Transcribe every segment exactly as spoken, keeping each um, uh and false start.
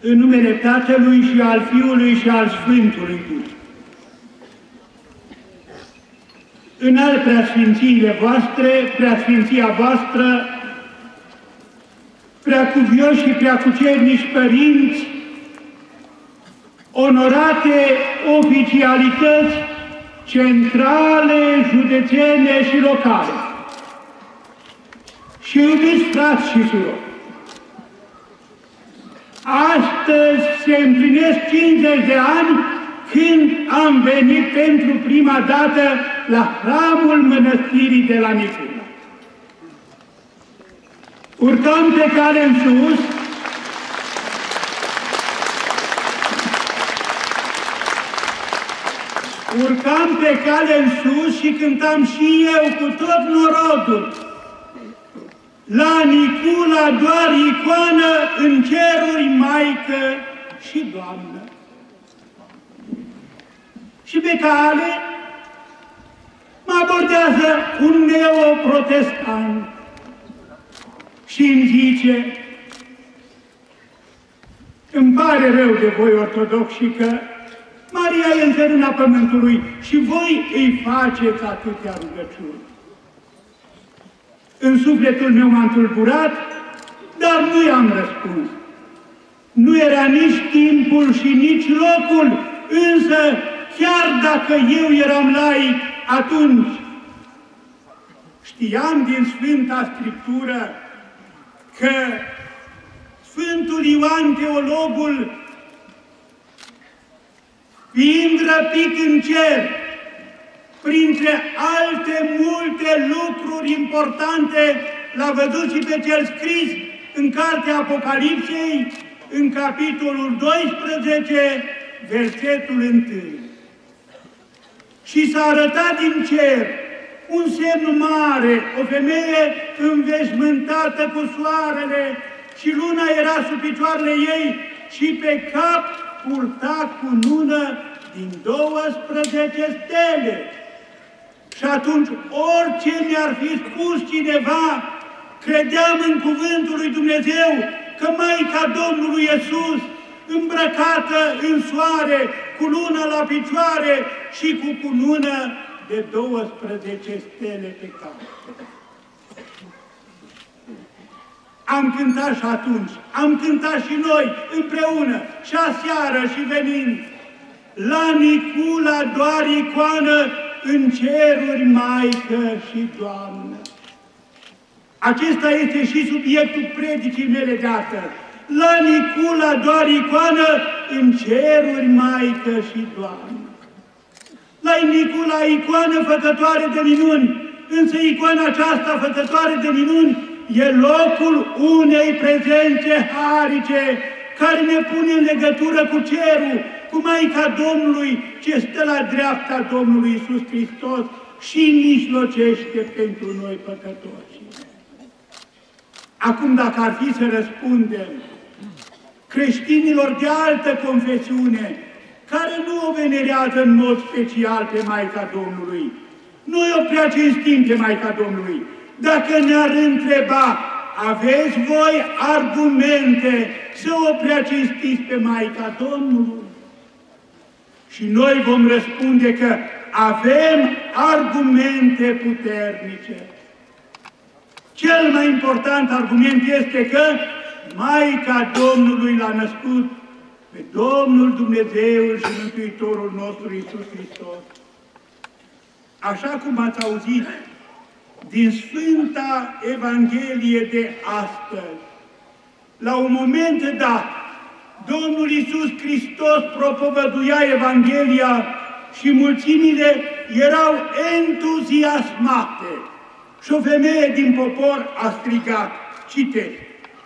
În numele Tatălui și al Fiului și al Sfântului Duh. Înalt preasfințiile voastre, preasfinția voastră, preacuvioși și preacucernici părinți, onorate oficialități centrale, județene și locale, și iubiți frați și surori, astăzi se împlinesc cincizeci de ani când am venit pentru prima dată la hramul mănăstirii de la Nicula. Urcam pe cale în sus, urcam pe cale în sus și cântam și eu cu tot norodul: la Nicula doar icoană, în ceruri Maică și Doamnă. Și pe cale mă abordează un neoprotestant și îmi zice: îmi pare rău de voi ortodoxi că Maria e în țărâna pământului și voi îi faceți atâtea rugăciuni. În sufletul meu m-am tulburat, dar nu i-am răspuns. Nu era nici timpul și nici locul, însă chiar dacă eu eram laic atunci, știam din Sfânta Scriptură că Sfântul Ioan Teologul, fiind răpit în cer, printre alte multe lucruri importante, l-a văzut și pe cel scris în Cartea Apocalipsei, în capitolul doisprezece, versetul unu. Și s-a arătat din cer un semn mare, o femeie înveșmântată cu soarele și luna era sub picioarele ei și pe cap purta cunună din douăsprezece stele. Și atunci, orice mi-ar fi spus cineva, credeam în cuvântul lui Dumnezeu că Maica Domnului Iisus, îmbrăcată în soare, cu luna la picioare și cu cunună de douăsprezece stele pe cap. Am cântat și atunci, am cântat și noi împreună, și aseară și venind: la Nicula doar icoană, în ceruri Maică și Doamnă. Acesta este și subiectul predicii mele de astăzi. La Nicula doar icoană, în ceruri Maică și Doamnă. La Nicula icoană făcătoare de minuni, însă icoana aceasta făcătoare de minuni e locul unei prezențe harice care ne pune în legătură cu cerul, cu Maica Domnului, ce stă la dreapta Domnului Iisus Hristos și mijlocește pentru noi păcătoși. Acum, dacă ar fi să răspundem creștinilor de altă confesiune, care nu o venerează în mod special pe Maica Domnului, noi o prea cinstim pe Maica Domnului, dacă ne-ar întreba: aveți voi argumente să o prea cinstiți pe Maica Domnului? Și noi vom răspunde că avem argumente puternice. Cel mai important argument este că Maica Domnului l-a născut pe Domnul Dumnezeu și Mântuitorul nostru Iisus Hristos. Așa cum ați auzit din Sfânta Evanghelie de astăzi, la un moment dat, Domnul Iisus Hristos propovăduia Evanghelia și mulțimile erau entuziasmate. Și o femeie din popor a strigat, citeți: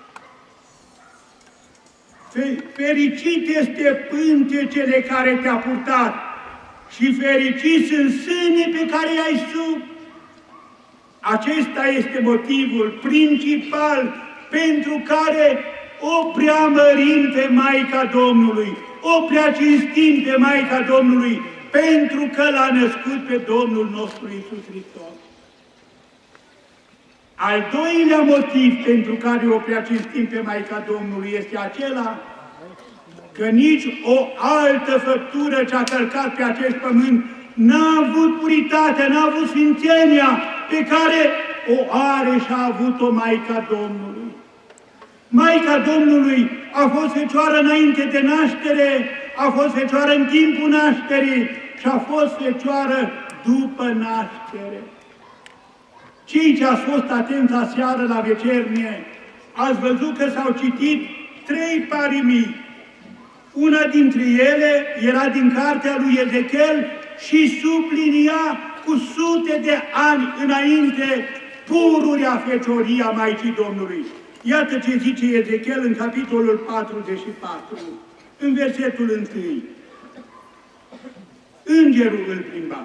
fericit este pântecele care te-a purtat și fericiți sunt sânii pe care i-ai sub. Acesta este motivul principal pentru care o preamărim pe Maica Domnului, o prea cinstim pe Maica Domnului, pentru că l-a născut pe Domnul nostru Iisus Hristos. Al doilea motiv pentru care o prea cinstim pe Maica Domnului este acela că nici o altă făptură ce a călcat pe acest pământ n-a avut puritatea, n-a avut sfințenia pe care o are și a avut-o Maica Domnului. Maica Domnului a fost fecioară înainte de naștere, a fost fecioară în timpul nașterii și a fost fecioară după naștere. Cei ce ați fost atenți aseară la vecernie, ați văzut că s-au citit trei parimii. Una dintre ele era din cartea lui Ezechiel și sublinia cu sute de ani înainte pururea fecioria Maicii Domnului. Iată ce zice Ezechiel în capitolul patruzeci și patru, în versetul întâi. Îngerul îl plimba.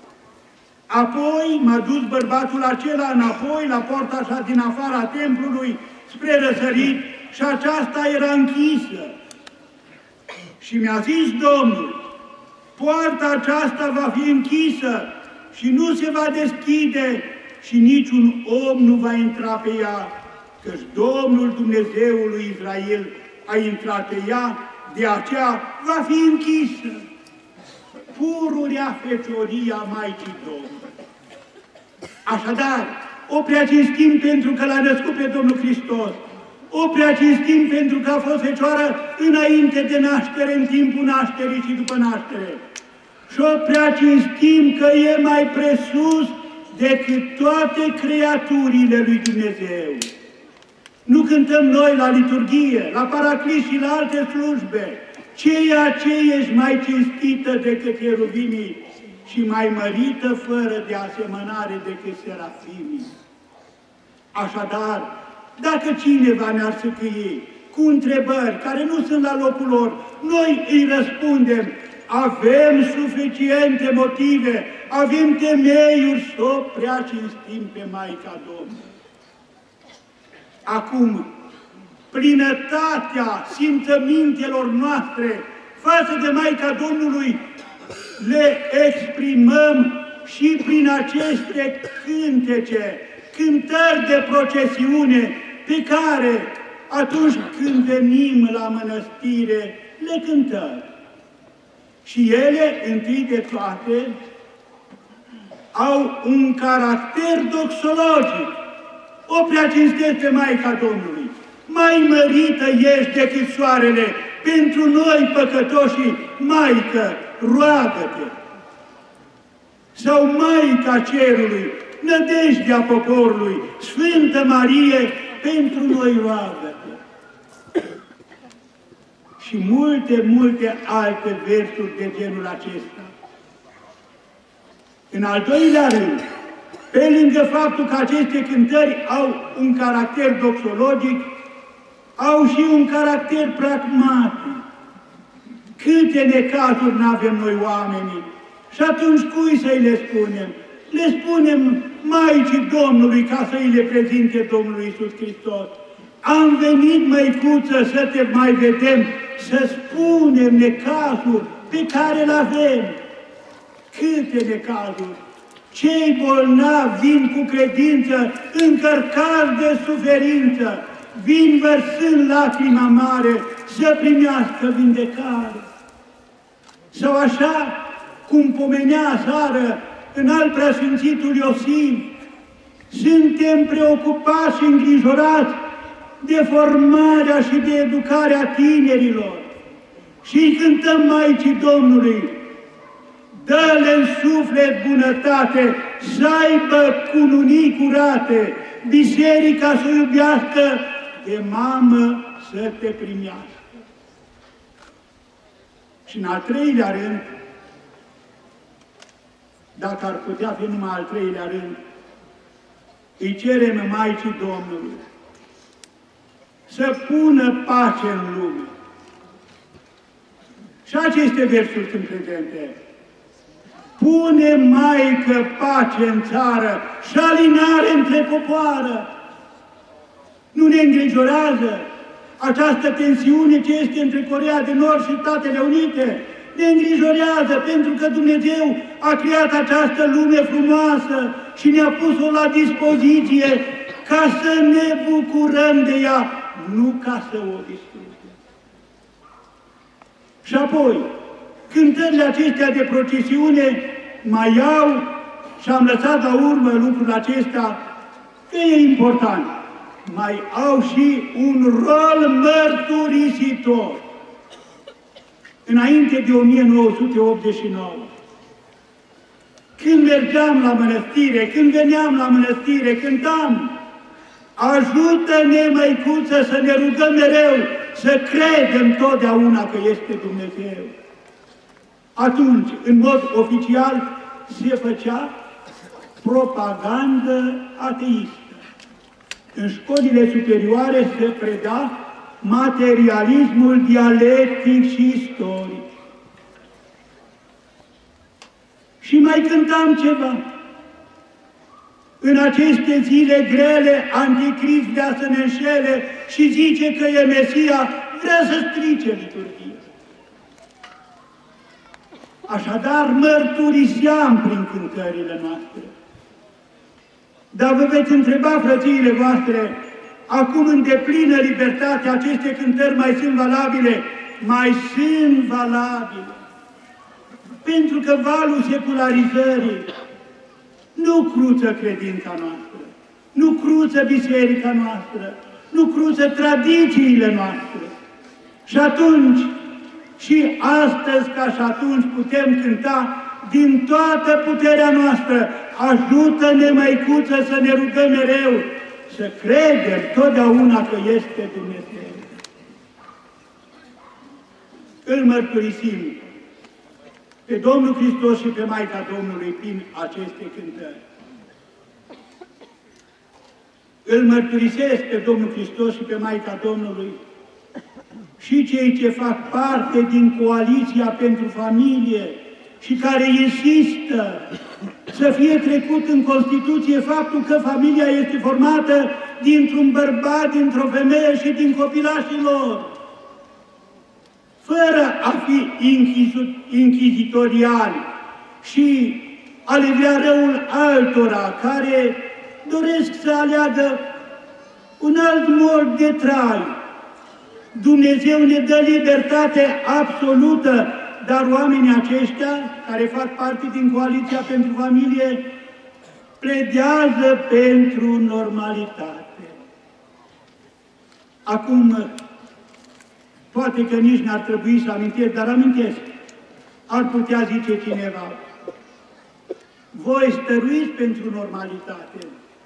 Apoi m-a dus bărbatul acela înapoi la poarta așa din afara templului spre răsărit și aceasta era închisă. Și mi-a zis Domnul, poarta aceasta va fi închisă și nu se va deschide și niciun om nu va intra pe ea, căci Domnul Dumnezeul lui Israel a intrat pe ea, de aceea va fi închisă. Pururea fecioria Maicii Domnului. Așadar, o preacinstim pentru că l-a născut pe Domnul Hristos, o preacinstim pentru că a fost fecioară înainte de naștere, în timpul nașterii și după naștere. Și o preacinstim că e mai presus decât toate creaturile lui Dumnezeu. Nu cântăm noi la liturghie, la paraclis și la alte slujbe, ceea ce ești mai cinstită decât cheruvimii și mai mărită fără de asemănare decât serafimii. Așadar, dacă cineva ne-ar săcâie cu întrebări care nu sunt la locul lor, noi îi răspundem, avem suficiente motive, avem temeiuri să o preacinstim pe Maica Domnului. Acum, plinătatea simțămintelor noastre față de Maica Domnului le exprimăm și prin aceste cântece, cântări de procesiune, pe care, atunci când venim la mănăstire, le cântăm. Și ele, întâi de toate, au un caracter doxologic. O preacinstesc pe Maica Domnului. Mai mărită ești decât soarele, pentru noi păcătoșii, Maică, roagă-te! Sau Maica Cerului, nădejdea poporului, Sfântă Marie, pentru noi roagă-te! Și multe, multe alte versuri de genul acesta. În al doilea rând, pe lângă faptul că aceste cântări au un caracter doxologic, au și un caracter pragmatic. Câte necazuri n-avem noi oamenii și atunci cui să-i le spunem? Le spunem Maicii Domnului ca să-i le prezinte Domnul Iisus Hristos. Am venit, măicuță, să te mai vedem, să spunem necazuri pe care le avem. Câte necazuri! Cei bolnavi vin cu credință, încărcați de suferință, vin vărsând lacrima mare să primească vindecare. Sau așa cum pomenea aseară în al preasfințitul Iosif, suntem preocupați și îngrijorați de formarea și de educarea tinerilor și îi cântăm Maicii Domnului, dă-le în suflet bunătate, să aibă cununii curate, biserica să iubească, de mamă să te primească. Și în al treilea rând, dacă ar putea fi numai al treilea rând, îi cerem Maicii Domnului să pună pace în lume. Și aceste versuri sunt prezente. Pune, Maică, pace în țară și alinare între popoară. Nu ne îngrijorează această tensiune ce este între Coreea de Nord și Statele Unite. Ne îngrijorează pentru că Dumnezeu a creat această lume frumoasă și ne-a pus-o la dispoziție ca să ne bucurăm de ea, nu ca să o distrugem. Și apoi, cântările acestea de procesiune mai iau, și am lăsat la urmă lucrul acesta, că e important, mai au și un rol mărturisitor. Înainte de o mie nouă sute optzeci și nouă, când mergeam la mănăstire, când veneam la mănăstire, cântam: ajută-ne, Măicuță, să ne rugăm mereu, să credem totdeauna că este Dumnezeu. Atunci, în mod oficial, se făcea propagandă ateistă. În școlile superioare se preda materialismul dialectic și istoric. Și mai cântam ceva. În aceste zile grele, Anticrist vrea să ne înșele și zice că e Mesia, vrea să strice liturghia. Așadar, mărturiseam prin cântările noastre. Dar vă veți întreba, frățiile voastre, acum în deplină libertate, aceste cântări mai sunt valabile? Mai sunt valabile. Pentru că valul secularizării nu cruță credința noastră, nu cruță biserica noastră, nu cruță tradițiile noastre. Și atunci, și astăzi ca și atunci, putem cânta din toată puterea noastră: ajută-ne, Măicuță, să ne rugăm mereu, să credem totdeauna că este Dumnezeu. Îl mărturisim pe Domnul Hristos și pe Maica Domnului prin aceste cântări. Îl mărturisesc pe Domnul Hristos și pe Maica Domnului și cei ce fac parte din Coaliția pentru Familie și care insistă să fie trecut în Constituție faptul că familia este formată dintr-un bărbat, dintr-o femeie și din copilașii lor, fără a fi inchizitoriali și a le vrea răul altora care doresc să aleagă un alt mod de trai. Dumnezeu ne dă libertate absolută, dar oamenii aceștia, care fac parte din Coaliția pentru Familie, pledează pentru normalitate. Acum, poate că nici n-ar trebui să amintesc, dar amintesc. Ar putea zice cineva: voi stăruiți pentru normalitate,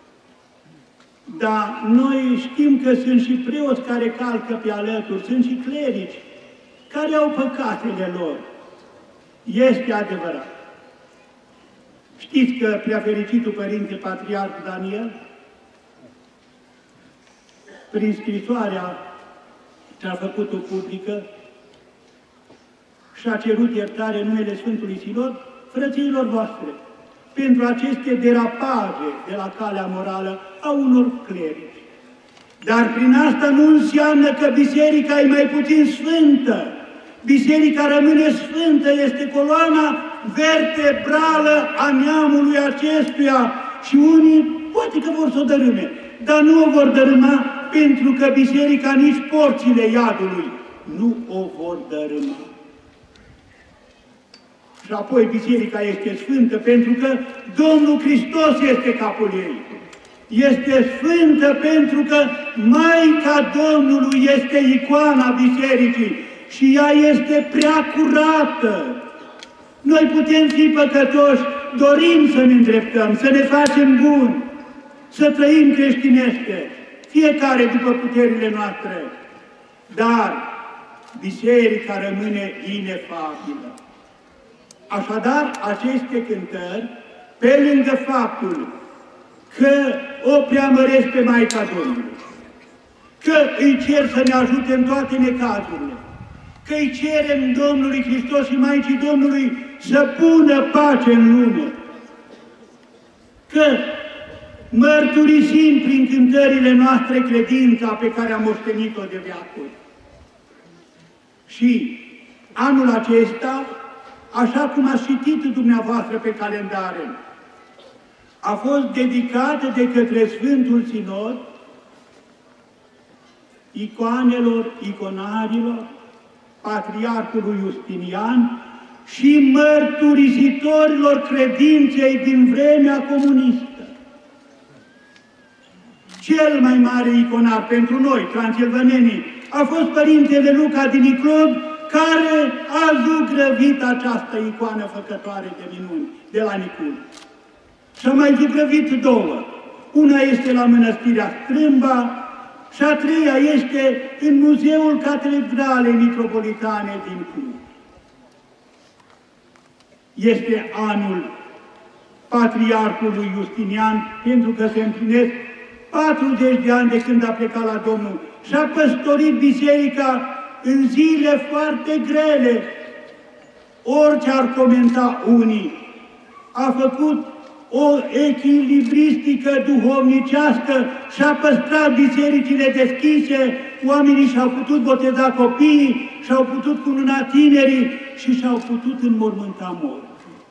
dar noi știm că sunt și preoți care calcă pe alături, sunt și clerici care au păcatele lor. Este adevărat. Știți că Preafericitul Părinte Patriarh Daniel, prin scrisoarea ce-a făcut-o publică, și-a cerut iertare în numele Sfântului Sinod frățiilor voastre pentru aceste derapaje de la calea morală a unor clerici. Dar prin asta nu înseamnă că biserica e mai puțin sfântă. Biserica rămâne sfântă, este coloana vertebrală a neamului acestuia și unii poate că vor să o dărâme, dar nu o vor dărâma pentru că biserica, nici porțile iadului nu o vor dărâma. Și apoi biserica este sfântă pentru că Domnul Hristos este capul ei. Este sfântă pentru că Maica Domnului este icoana bisericii și ea este prea curată. Noi putem fi păcătoși, dorim să ne îndreptăm, să ne facem buni, să trăim creștinește, fiecare după puterile noastre, dar biserica rămâne inefabilă. Așadar, aceste cântări, pe lângă faptul că o preamăresc pe Maica Domnului, că îi cer să ne ajute în toate necazurile, că îi cerem Domnului Hristos și Maicii Domnului să pună pace în lume, că mărturisim prin cântările noastre credința pe care am moștenit-o de veacuri. Și anul acesta, așa cum ați citit dumneavoastră pe calendare, a fost dedicată de către Sfântul Sinod icoanelor, iconarilor, patriarhului Justinian și mărturisitorilor credinței din vremea comunistă. Cel mai mare iconar pentru noi, transilvanenii, a fost Părintele Luca din Iclod, care a zugrăvit această icoană făcătoare de minuni de la Nicul. Și a mai zugrăvit două. Una este la Mănăstirea Strâmba și a treia este în Muzeul Catedralei Mitropolitane din Cluj. Este anul Patriarhului Justinian, pentru că se împlinesc patruzeci de ani de când a plecat la Domnul și a păstorit biserica în zile foarte grele. Orice ar comenta unii, a făcut o echilibristică duhovnicească și a păstrat bisericile deschise, oamenii și-au putut boteza copiii, și-au putut cununa tinerii și și-au putut înmormânta morții.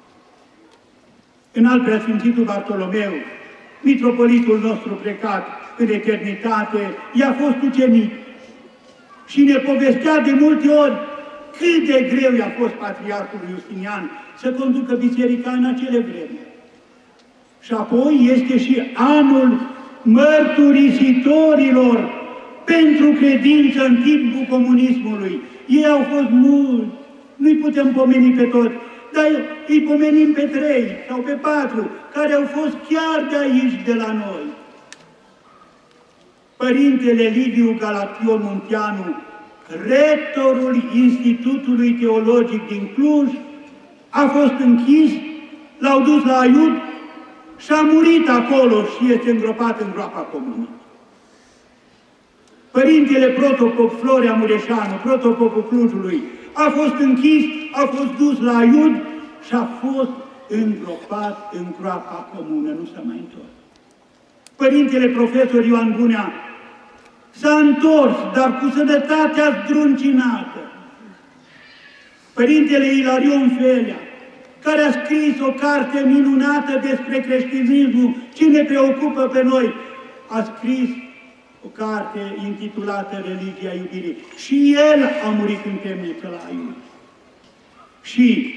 În al preasfințitul Bartolomeu, mitropolitul nostru plecat în eternitate, i-a fost ucenic și ne povestea de multe ori cât de greu i-a fost patriarhului Justinian să conducă biserica în acele vreme. Și apoi este și anul mărturisitorilor pentru credință în timpul comunismului. Ei au fost mulți, nu-i putem pomeni pe toți, dar îi pomenim pe trei sau pe patru, care au fost chiar de aici, de la noi. Părintele Liviu Galation Munteanu, rectorul Institutului Teologic din Cluj, a fost închis, l-au dus la Aiud și a murit acolo și este îngropat în groapa comună. Părintele protopop Florea Mureșanu, protopopul Clujului, a fost închis, a fost dus la Aiud și a fost îngropat în groapa comună, nu s-a mai întors. Părintele profesor Ioan Bunea s-a întors, dar cu sănătatea zdruncinată. Părintele Ilarion Felea, care a scris o carte minunată despre creștinismul, ce ne preocupă pe noi, a scris o carte intitulată Religia Iubirii. Și el a murit în temniță la Aiud. Și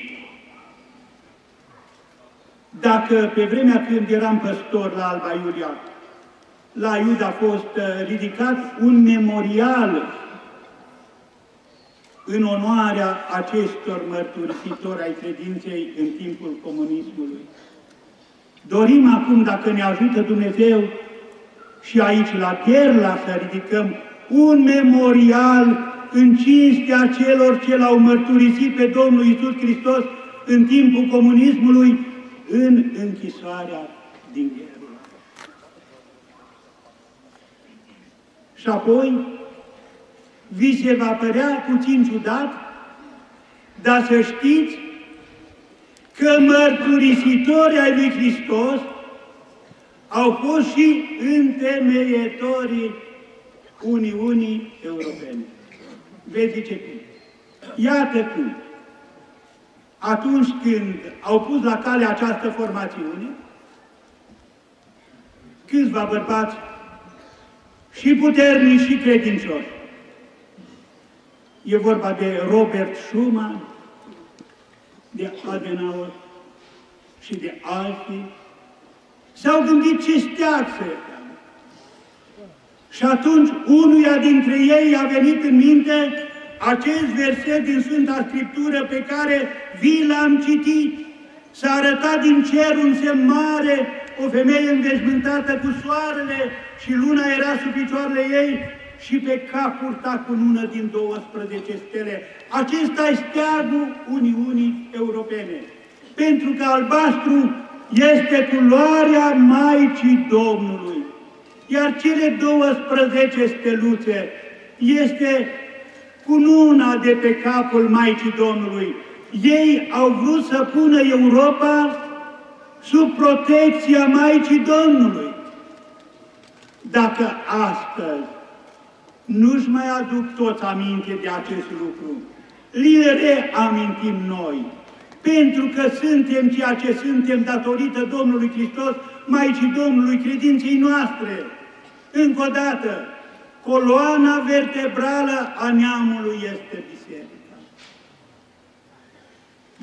dacă pe vremea când eram păstor la Alba Iulia, la Aiud a fost ridicat un memorial în onoarea acestor mărturisitori ai credinței în timpul comunismului. Dorim acum, dacă ne ajută Dumnezeu, și aici la Gherla să ridicăm un memorial în cinstea celor ce l-au mărturisit pe Domnul Iisus Hristos în timpul comunismului în închisoarea din Gherla. Și apoi, vi se va părea puțin ciudat, dar să știți că mărturisitori ai lui Hristos au fost și întemeietorii Uniunii Europene. Veți zice cum? Iată cum. Atunci când au pus la cale această formațiune, câțiva bărbați și puternici și credincioși. E vorba de Robert Schuman, de Adenauer și de alții. S-au gândit ce steață. Și atunci unuia dintre ei a venit în minte acest verset din Sfânta Scriptură pe care vi l-am citit. S-a arătat din cer un semn mare, o femeie înveșmântată cu soarele și luna era sub picioarele ei și pe cap purta cunună din douăsprezece stele. Acesta e steagul Uniunii Europene. Pentru că albastru este culoarea Maicii Domnului. Iar cele douăsprezece steluțe este cununa de pe capul Maicii Domnului. Ei au vrut să pună Europa sub protecția Maicii Domnului. Dacă astăzi nu-și mai aduc toți aminte de acest lucru, li reamintim noi, pentru că suntem ceea ce suntem datorită Domnului Hristos, Maicii Domnului, credinței noastre. Încă o dată, coloana vertebrală a neamului este biserica.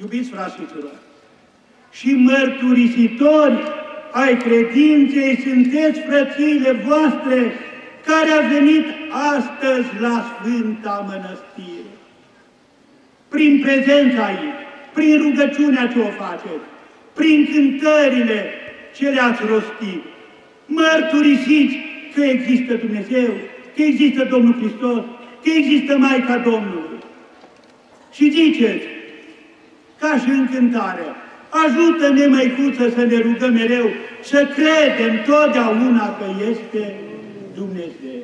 Iubiți fraților, și mărturisitori ai credinței sunteți frățiile voastre care a venit astăzi la Sfânta Mănăstire. Prin prezența aici, prin rugăciunea ce o faceți, prin cântările ce le-ați rostit, mărturisiți că există Dumnezeu, că există Domnul Hristos, că există Maica Domnului. Și ziceți, ca și în cântare, ajută-ne, Măicuță, să ne rugăm mereu, să credem totdeauna că este Dumnezeu.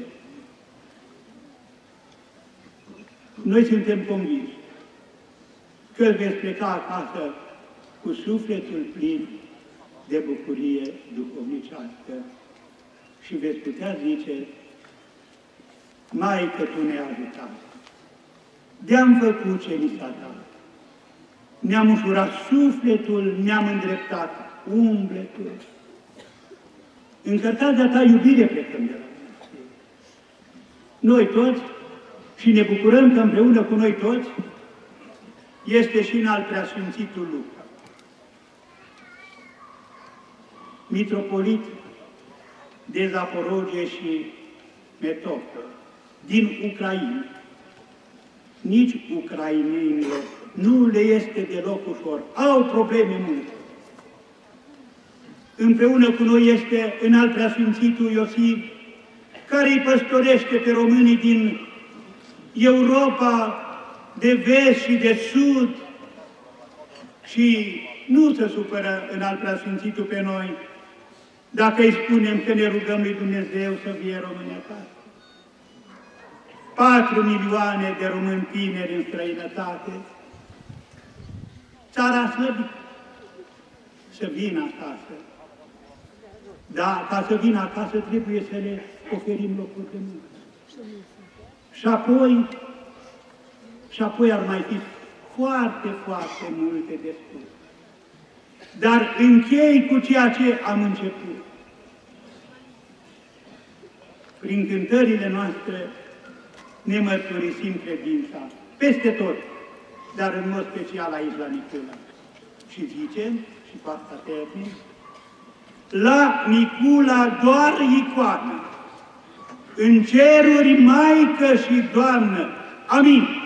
Noi suntem convinși că veți pleca acasă cu sufletul plin de bucurie duhovnicească și veți putea zice, Maică, Tu ne-ai ajutat, de-am făcut ce ni s-a dat, ne-am ușurat sufletul, ne-am îndreptat umbletul. Încărcați de-a Ta iubire plecăm de la Dumnezeu. Noi toți, și ne bucurăm că împreună cu noi toți, este și în al preasfințitul Luca, mitropolit de Zaporogie și Metopol, din Ucraina. Nici ucrainenilor nu le este deloc ușor, au probleme multe. Împreună cu noi este în al preasfințitul Iosif, care îi păstorește pe românii din Europa de vest și de sud și nu se supără în al preasfințitul pe noi dacă îi spunem că ne rugăm lui Dumnezeu să vie România acasă. Patru milioane de români tineri în străinătate, țara slăbită, să vină acasă. Da, ca să vină acasă trebuie să le oferim locuri de muncă. Și apoi, și apoi ar mai fi foarte, foarte multe de spus. Dar închei cu ceea ce am început. Prin cântările noastre ne mărturisim credința peste tot, dar în mod special aici la Nicula. Și zicem, și cu asta termin, la Nicula doar icoană, în ceruri Maică și Doamnă. Amin.